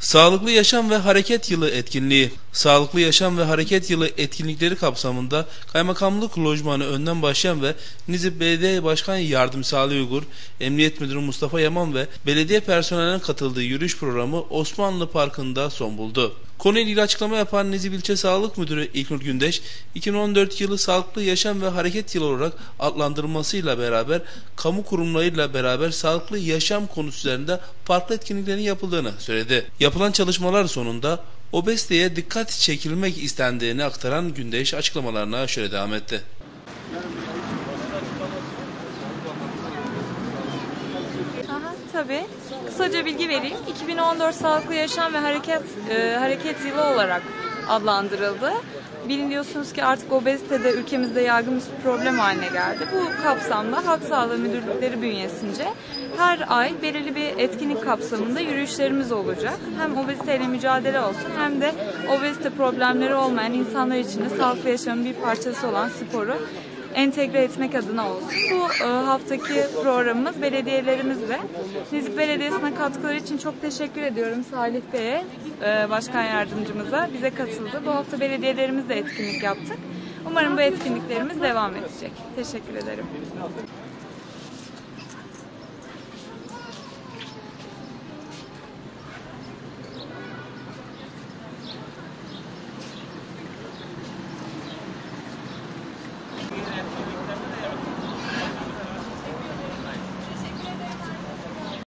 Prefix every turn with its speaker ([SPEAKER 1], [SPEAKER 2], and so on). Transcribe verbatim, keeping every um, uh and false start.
[SPEAKER 1] Sağlıklı Yaşam ve Hareket Yılı etkinliği. Sağlıklı Yaşam ve Hareket Yılı etkinlikleri kapsamında Kaymakamlık Lojmanı önden başlayan ve Nizip Belediye Başkan Yardımcısı Ali Uygur, Emniyet Müdürü Mustafa Yaman ve belediye personelinin katıldığı yürüyüş programı Osmanlı Parkı'nda son buldu. Konuyla ilgili açıklama yapan Nizip İlçe Sağlık Müdürü İlknur Gündeş, iki bin on dört yılı Sağlıklı Yaşam ve Hareket Yılı olarak adlandırılmasıyla beraber kamu kurumlarıyla beraber sağlıklı yaşam konusu üzerinde farklı etkinliklerin yapıldığını söyledi. Yapılan çalışmalar sonunda obeziteye dikkat çekilmek istendiğini aktaran Gündeş açıklamalarına şöyle devam etti.
[SPEAKER 2] Aha, tabii. Kısaca bilgi vereyim. iki bin on dört Sağlıklı Yaşam ve Hareket e, Hareket Yılı olarak adlandırıldı. Biliyorsunuz ki artık obezite de ülkemizde yaygın bir problem haline geldi. Bu kapsamda Halk Sağlığı Müdürlükleri bünyesince her ay belirli bir etkinlik kapsamında yürüyüşlerimiz olacak. Hem obeziteyle mücadele olsun hem de obezite problemleri olmayan insanlar için de sağlıklı yaşamın bir parçası olan sporu entegre etmek adına olsun. Bu e, haftaki programımız belediyelerimizle. Nizip Belediyesi'ne katkıları için çok teşekkür ediyorum Salih Bey'e, e, Başkan Yardımcımıza. Bize katıldı. Bu hafta belediyelerimizle etkinlik yaptık. Umarım bu etkinliklerimiz devam edecek. Teşekkür ederim.